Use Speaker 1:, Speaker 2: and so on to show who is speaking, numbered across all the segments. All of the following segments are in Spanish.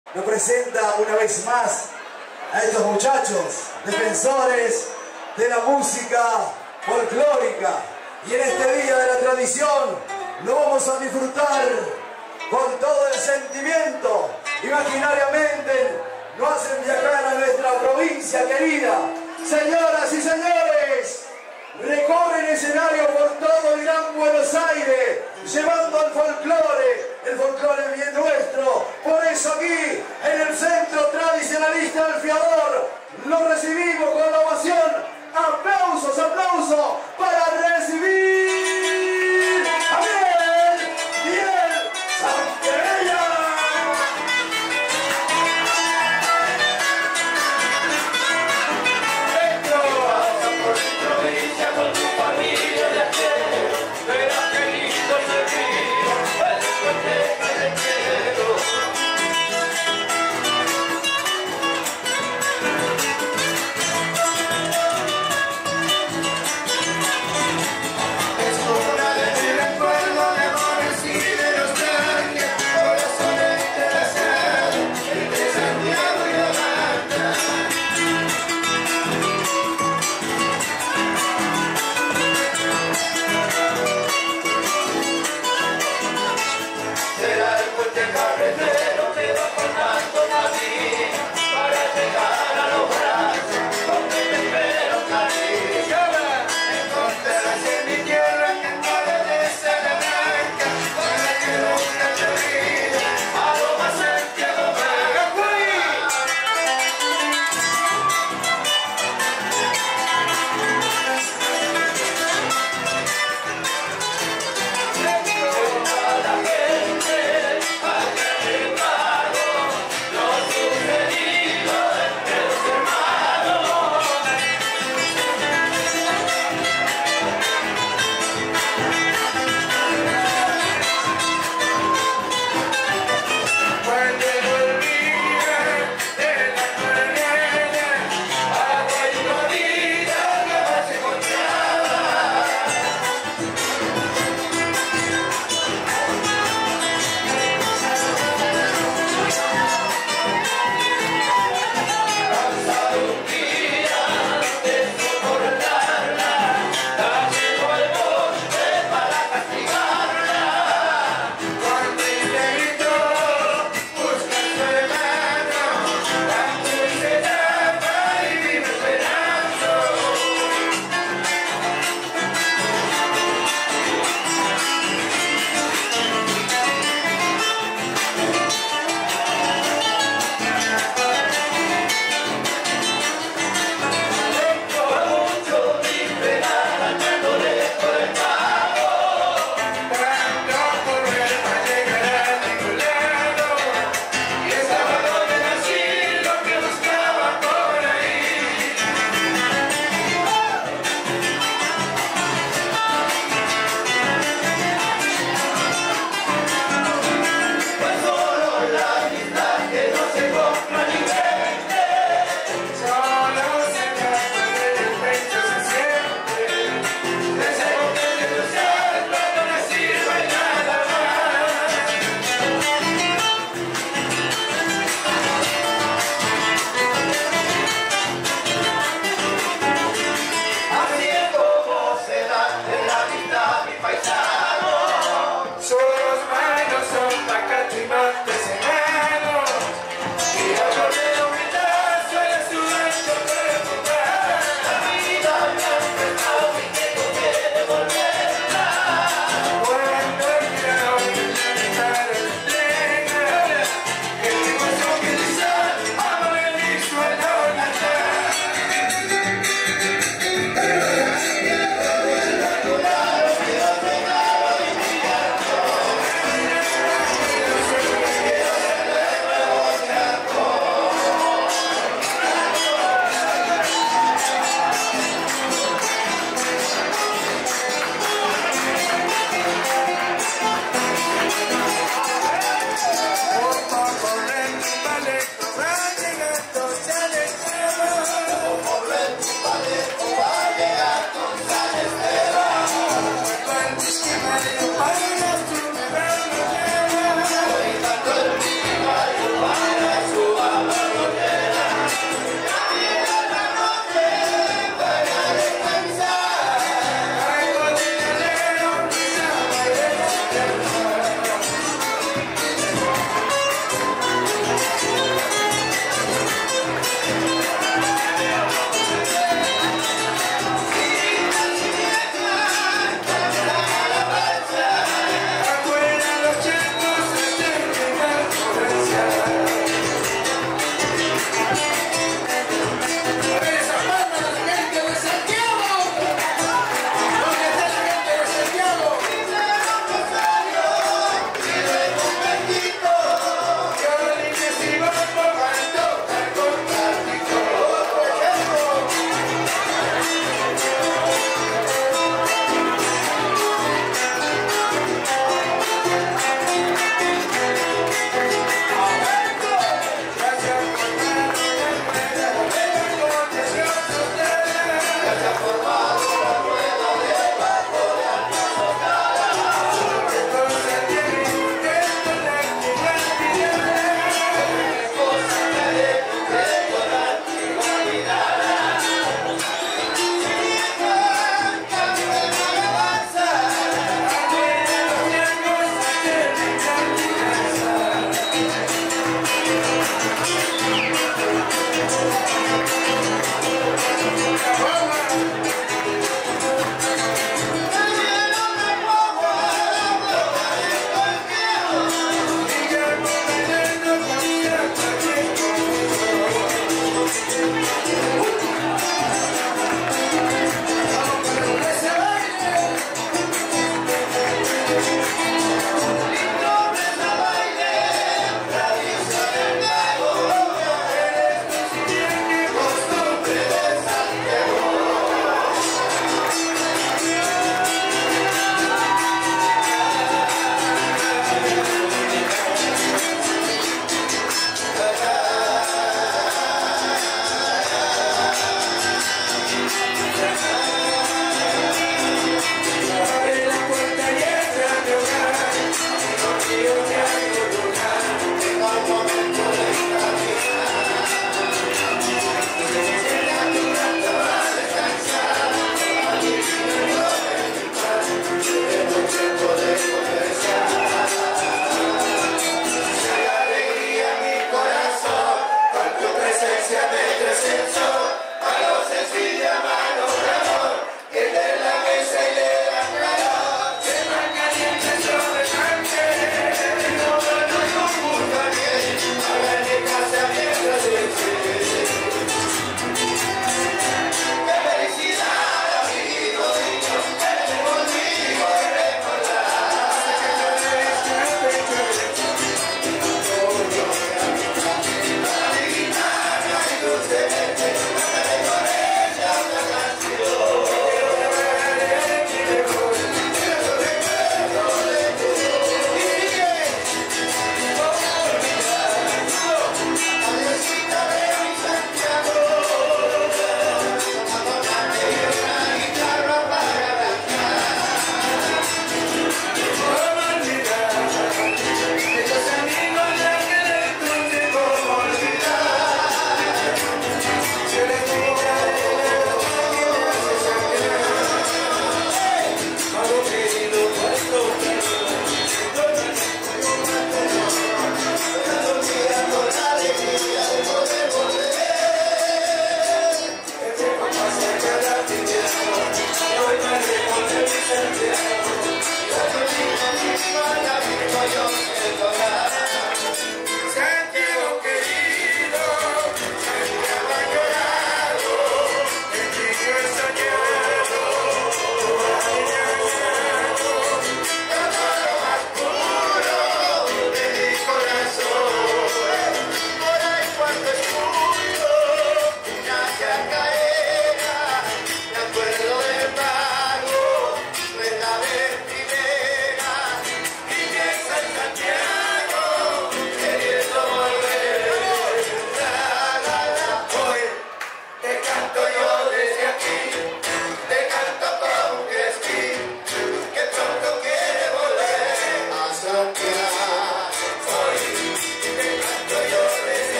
Speaker 1: nos presenta una vez más a estos muchachos, defensores de la música folclórica. Y en este día de la tradición lo vamos a disfrutar con todo el sentimiento. Imaginariamente nos hacen viajar a nuestra provincia querida. Señoras y señores, recorren escenario por todo el Gran Buenos Aires, llevando el folclore bien nuestro. Por eso aquí, en el Centro Tradicionalista del Fiador, lo recibimos con la ovación. ¡Aplausos, aplausos para recibir a Biel Santella!
Speaker 2: Con tu familia de ayer, verás qué lindo se ríe el puente calentero.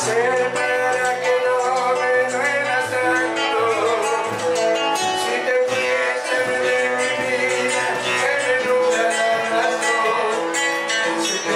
Speaker 2: sé para que no me duelas tanto. Si te fuiste de mi vida, se me nubla la razón. Si te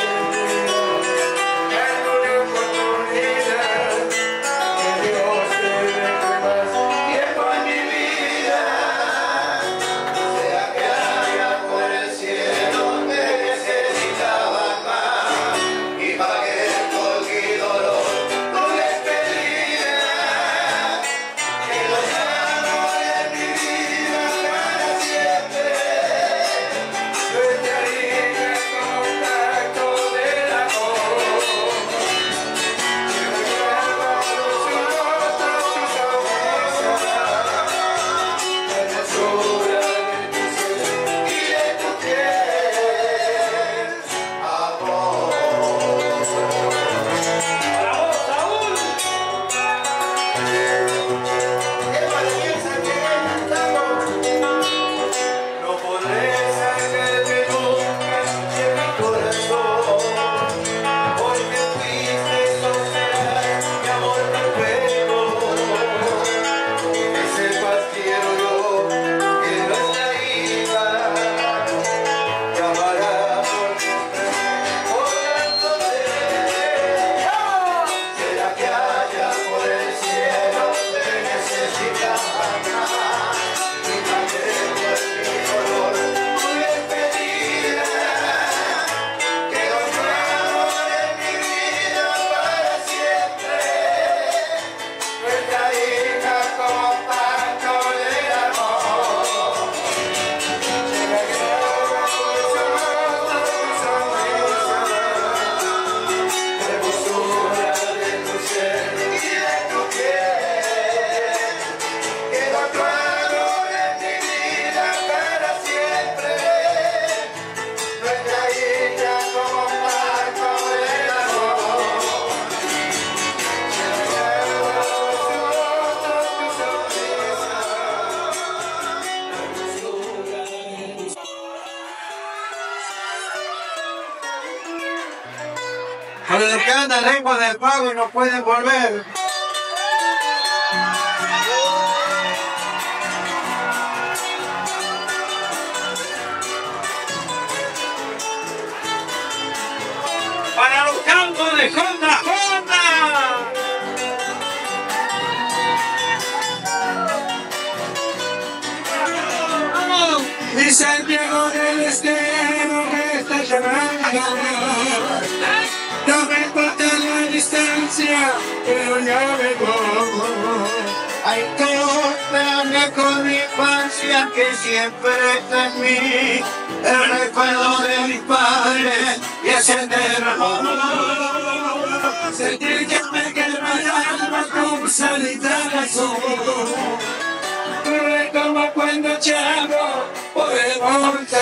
Speaker 2: dame una oportunidad, que Dios te deje más tiempo en mi vida. Sea que haya por el cielo te necesitaba más y pagué por mi dolor tu despedida. Que los amo en mi vida para siempre. Nuestra hija contacto del amor. Que recuerdo su rostro, su sonrisa, la hermosura de tu ser y de tu piel. Amor. Para vos, Saúl. Qué maravillosa que cantamos. No podré sacarte nunca de mi corazón, porque fuiste soledad, mi amor perfecto. Que sepas quiero yo que nuestra hija te amará por siempre, colgándote. Será que haya por el cielo te necesitaba más y pagué por mi dolor tu despedida. Quedó tu amor en mi vida para siempre. Nuestra hija como pacto del amor. Será que ahora por su rostro, su sonrisa, la hermosura de tu ser y de tu piel. Quedó tu amor en mi vida para siempre. Nuestra hija como pacto del amor.
Speaker 3: Para los que andan lejos del pago y no pueden volver. Para los campos de Honda, Honda. Y Santiago del Estero que está llamando. No me importa la distancia, pero ya vengo. Hay que con mi infancia que siempre está en mí. El recuerdo de mis padres y ese amor. Sentir que me quema el alma como salita de azul. Como cuando chango por el monte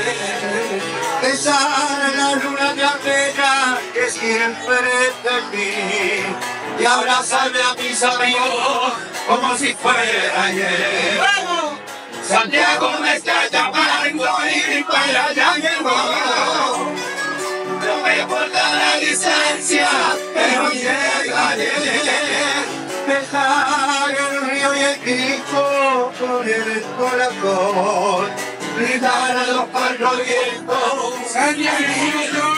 Speaker 3: besar la luna de Africa que siempre está en mí y abrazarme a mis amigos como si fuera ayer. ¡Vamos! Santiago me está llamando y para allá llegó. No me importa la distancia, pero llegaré. Besar el río y el Cristo con el corazón. Gritar a los cuatro vientos, Santiago.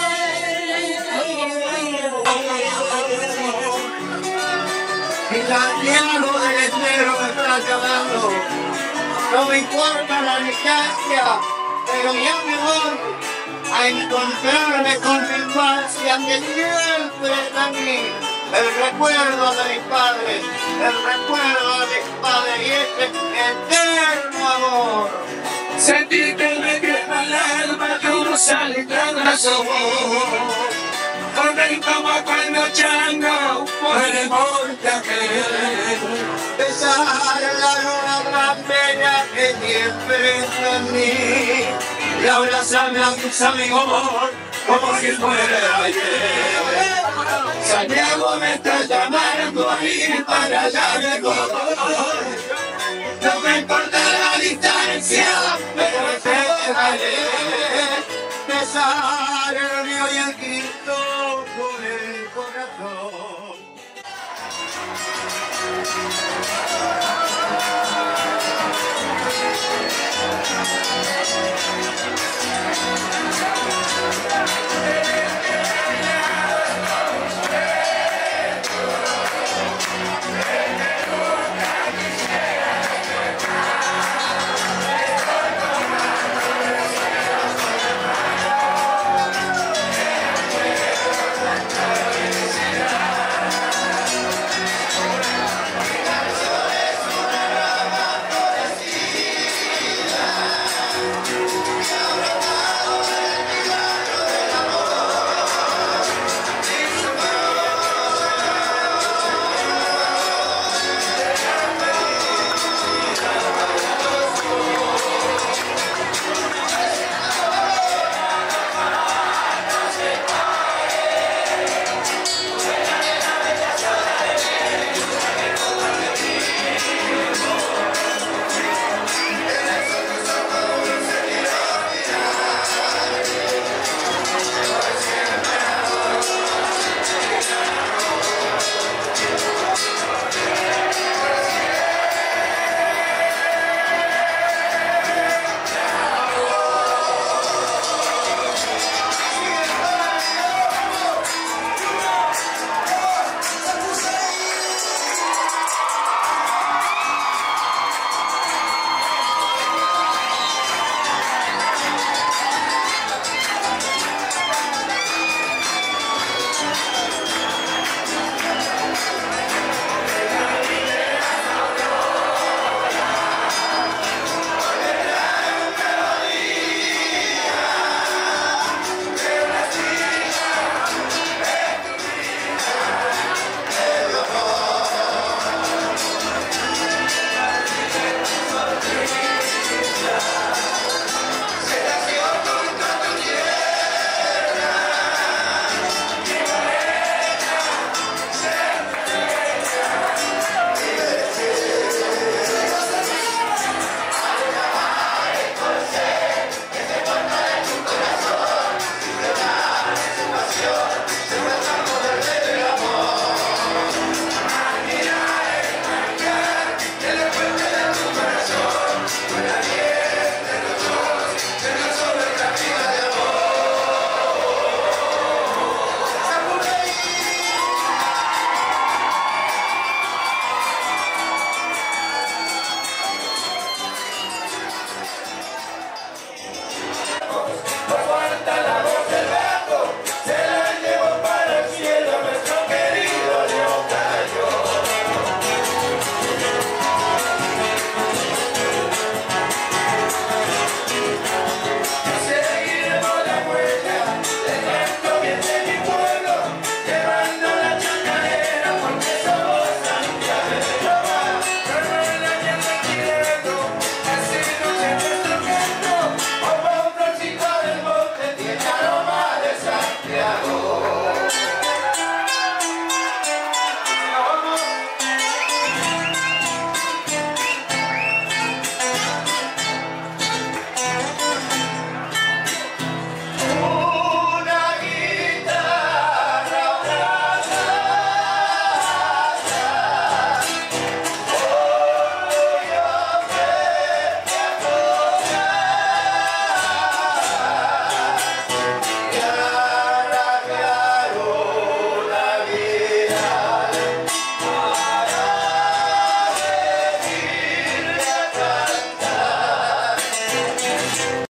Speaker 3: Y Santiago del Estero me está llamando. No me importa la distancia, pero ya me voy a encontrarme con mi infancia que siempre está en mí. El recuerdo de mis padres, el recuerdo de mis padres y ese eterno amor. Sentir que me quema el alma como salita de azul. Correr como cuando chango por el monte aquel. Besar la luna más bella que siempre está en mí. Y abrazarme a mis amigos como si fuera ayer. Santiago me está llamando a ir para allá lejos. No me importa la distancia, pero te dejaré besar el río y el Cristo.